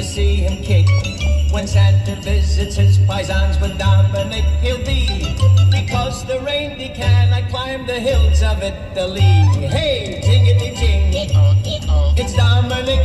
to see him kick. When Santa visits his paisans with Dominic, he'll be. Because the reindeer cannot climb the hills of Italy. Hey, jingity jing, it's Dominic